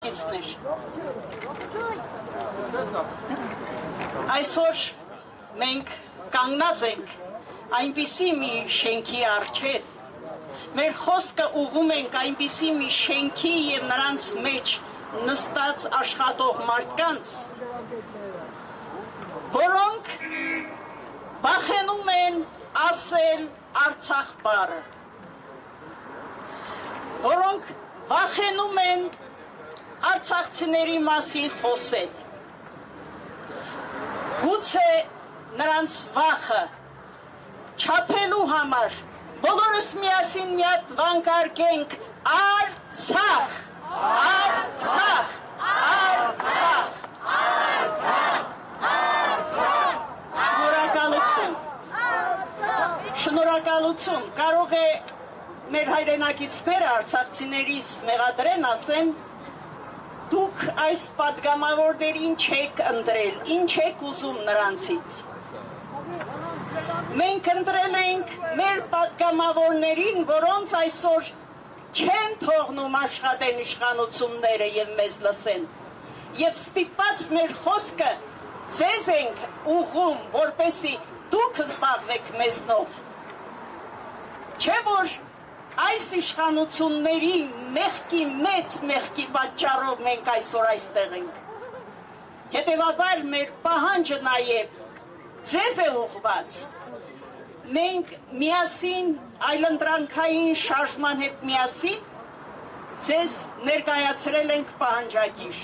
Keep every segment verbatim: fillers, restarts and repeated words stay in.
Բնակիչներ, այսօր մենք կանգնած ենք այնպիսի մի շենքի առջև, մեր խոսքը ուղղում ենք այնպիսի մի շենքի և նրանց մեջ նստած աշխատող մարդկանց, որոնք վախենում են ասել Արցախ բառը, որոնք վախենում են արցախցիների մասին խոսել։ Գուցե նրանց վախը չափելու համար բոլորս միասին մի հատ վանկարկենք Արցախ, Արցախ, Արցախ, Շնորհակալություն, շնորհակալություն, կարող է մեր հայրենակիցները արցախցիներիս մեղադրեն, ասեն, դուք այս պատգամավորներին չեք ընտրել, ինչ եք ուզում նրանցից։ Մենք ընտրել ենք մեր պատգամավորներին, որոնց այսօր չեն թողնում աշխատեն իշխանությունները և մեզ լսեն, և ստիպած մեր խոսքը ձեզ ենք ուղղում, որպեսզի դուք զբաղվեք մեզնով, չէ որ այս իշխանությունների մեղքի մեծ մեղքի պատճառով մենք այսօր այստեղ ենք։ Հետևաբար մեր պահանջը նաև ձեզ է ուղղված։ Մենք միասին այլընտրանքային շարժման հետ միասին ձեզ ներկայացրել ենք պահանջագիր,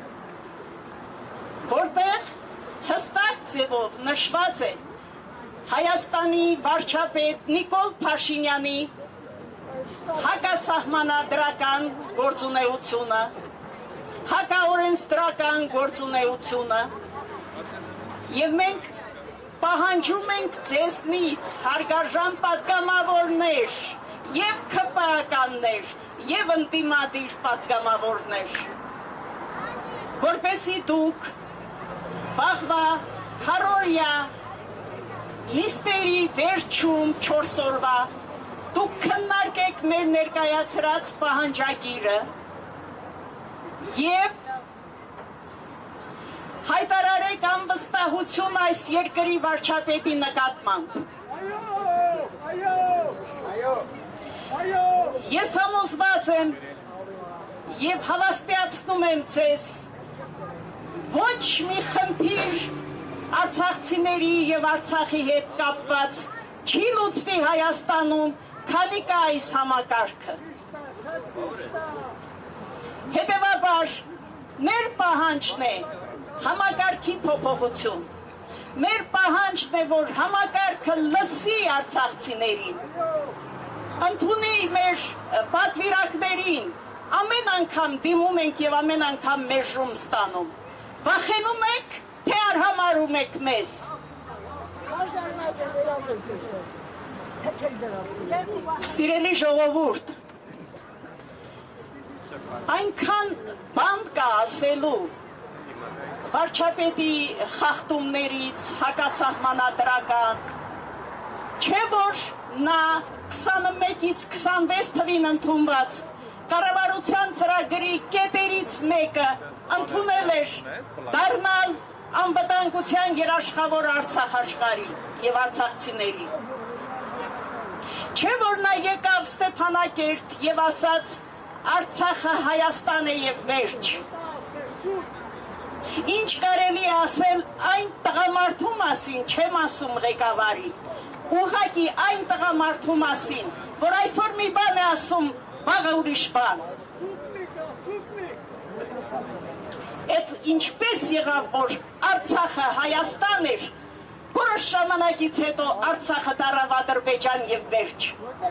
որտեղ հստակ ձևով նշված է Հայաստանի վարչապետ Նիկոլ Փաշինյանի հակասահմանադրական գործունեությունը, հակաօրենսդրական գործունեությունը, և մենք պահանջում ենք ձեզնից հարգարժան պատգամավորներ, և ՔՊԱ-ականներ, և ընդդիմադիր պատգամավորներ, որպեսզի դուք վաղվա քառօրյա նիստերի վերջում չորս օրվա դուք քննարկեք մեր ներկայացրած պահանջագիրը և հայտարարեք անվստահություն այս երկրի վարչապետի նկատմամբ։ Ես համոզված եմ և հավաստիացնում եմ ձեզ, ոչ մի խնդիր արցախցիների և Արցախի հետ կապված չի լուծվի Հայաստանում, քանի կա այս համակարգը։ Հետևաբար, մեր պահանջն է համակարգի փոփոխություն, մեր պահանջն է, որ համակարգը լսի արցախցիներին, ընդունի մեր պատվիրակներին, ամեն անգամ դիմում ենք և ամեն անգամ մերժում ստանում, վախենում եք, թե արհամարում եք մեզ։ Սիրելի ժողովուրդ, այնքան բան կա ասելու վարչապետի խախտումներից, հակասահմանադրական, չէ որ նա քսանմեկից քսանվեց թվին ընդունված կառավարության ծրագրի կետերից մեկը ընդունել էր դառնալ անվտանգության երաշխավոր Արցախ աշխարհի և արցախցիների։ Չէ որ նա եկավ Ստեփանակերտ և ասաց Արցախը Հայաստան է և վերջ։ Ինչ կարելի է ասել այն տղամարդու մասին, չեմ ասում ղեկավարի, ուղղակի այն տղամարդու մասին, որ այսօր մի բան է ասում, վաղը ուրիշ բան։ Էդ ինչպես եղավ, որ Արցախը Հայաստան էր, որոշ ժամանակից հետո Արցախը դառավ Ադրբեջան և վերջ։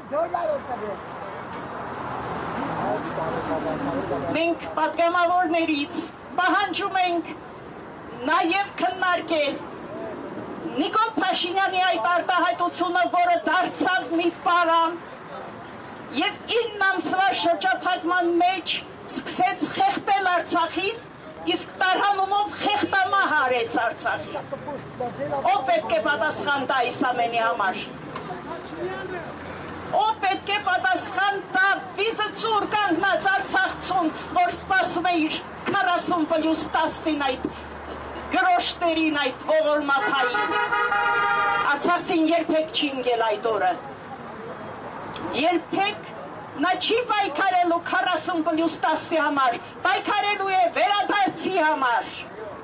Մենք պատգամավորներից պահանջում ենք նաև քննարկել Նիկոլ Փաշինյանի այդ արտահայտությունը, որը դարձավ մի պարան և ինն ամսվա շրջափակման մեջ սկսեց խեղդել Արցախին, իսկ տարհանումով խեղդամահ արեց Արցախին։ Ով պետք է պատասխան տա այս ամենի համար։ Ով պետք պետք է պատասխան տա վիզը ծուր կանգնած Արցախցուն, որ սպասում է իր քառասուն պլյուս տասին այդ գրոշտերին, այդ ողորմափային։ Արցախցին երբեք չի ընկել այդ օրը։ Երբեք նա չի պայքարելու քառասուն պլյուս տասի համար, պայքարելու է վերադարձի համար։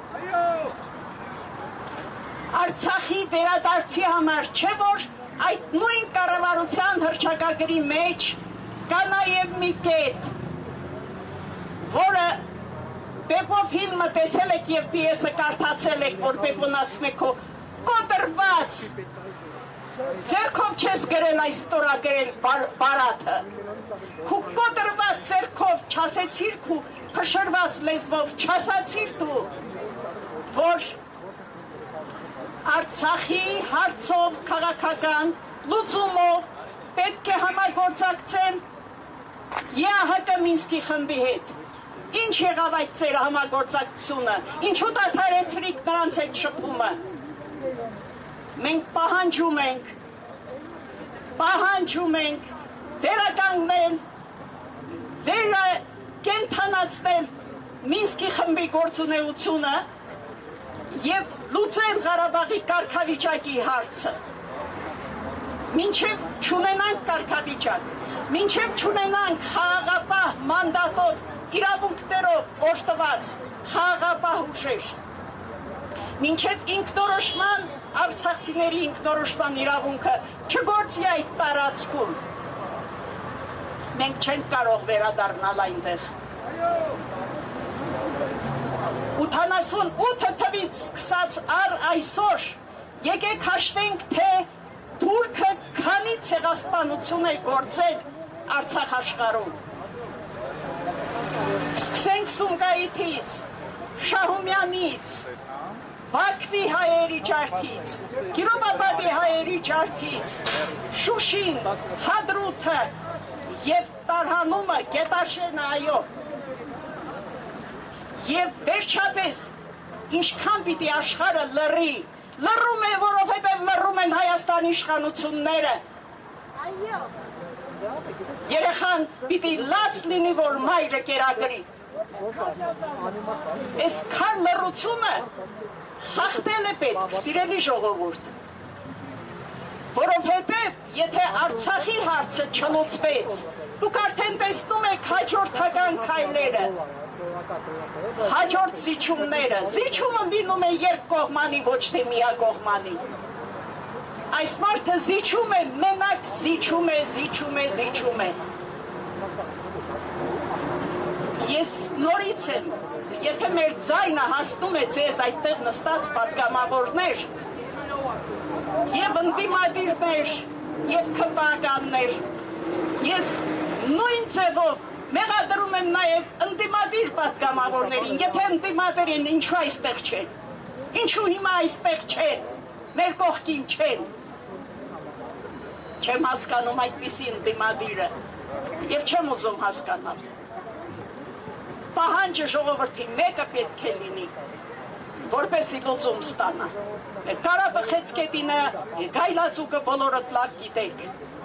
Արցախի վերադարձի համար, չէ որ այդ նույն կառավարության հռչակագրի մեջ կա նաև մի կետ, որը Պեպո ֆիլմը տեսել եք և պիեսը կարդացել եք, որ Պեպոն ասում է քո կոտրված ձեռքով չես գրել այս ստորագրել բարաթը, քու կոտրված ձեռքով չասեցիր, քու փշրված լեզվով չասացիր դու, որ Արցախի հարցով քաղաքական լուծումով պետք է համագործակցեն Է Ահ Կը Մինսկի խմբի հետ։ Ինչ եղավ այդ ծեր համագործակցությունը, ինչու դադարեցրիք նրանց այդ շփումը։ Մենք պահանջում ենք, պահանջում ենք վերականգնել, վերակենդանացնել Մինսկի խմբի գործունեությունը և լուծել Ղարաբաղի կարգավիճակի հարցը։ Մինչև չունենանք կարգավիճակ, մինչև չունենանք խաղաղապահ մանդատով, իրավունքներով օժտված խաղաղապահ ուժեր, մինչև ինքնորոշման, արցախցիների ինքնորոշման իրավունքը չգործի այդ տարածքում, մենք չենք կարող վերադառնալ այնտեղ։ ութանասունութ թվից սկսած առ այսօր եկեք հաշվենք, թե Թուրքը քանի ցեղասպանություն է գործել Արցախ աշխարհում։ Սկսենք Սումգայիթից, Շահումյանից, Բաքվի հայերի ջարդից, Կիրովաբադի հայերի ջարդից, Շուշին, Հադրութը և Տարհանումը, Գետաշենը, այո։ Եվ վերջապես, ինչքան պիտի աշխարհը լռի, լռում է, որովհետև լռում են Հայաստանի իշխանությունները։ Երեխան պիտի լաց լինի, որ մայրը կերակրի։ Այսքան լռությունը խախտել է պետք, սիրելի ժողովուրդ, որովհետև եթե Արցախի հարցը չլուծվեց, դուք արդեն տեսնում եք հաջորդական քայլերը, հաջորդ զիջումները, զիջումը լինում է երկկողմանի, ոչ թե միակողմանի։ Այս մարդը զիջում է, մենակ զիջում է, զիջում է, զիջում է։ Ես նորից եմ, եթե մեր ձայնը հասնում է ձեզ այդտեղ նստած պատգամավորներ, և ընդդիմադիրներ, և քպականներ, ես նույն ձևով մեղադրում եմ նաև ընդդիմադիր պատգամավորներին, եթե ընդդիմադիր են, ինչու այստեղ չեն, ինչու հիմա այստեղ չեն, մեր կողքին չեն, չեմ հասկանում այդպիսի ընդդիմադիրը և չեմ ուզում հասկանալ։ Պահանջը ժողովրդի մեկը պետք է լինի, որպեսզի լուծում ստանա։ Կարապը Խեցկետինը, Գայլաձուկը բոլորդ լավ գիտեք։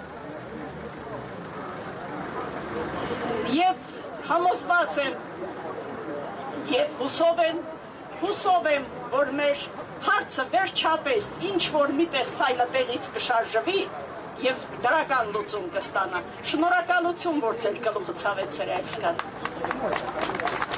Եվ համոզված եմ, և հուսով եմ, հուսով եմ, որ մեր հարցը վերջապես ինչ-որ միտեղ սայլը տեղից կշարժվի և դրական լուծում կստանա։ Շնորհակալություն, որ ձեր գլուխը ցավեցրել այսքան։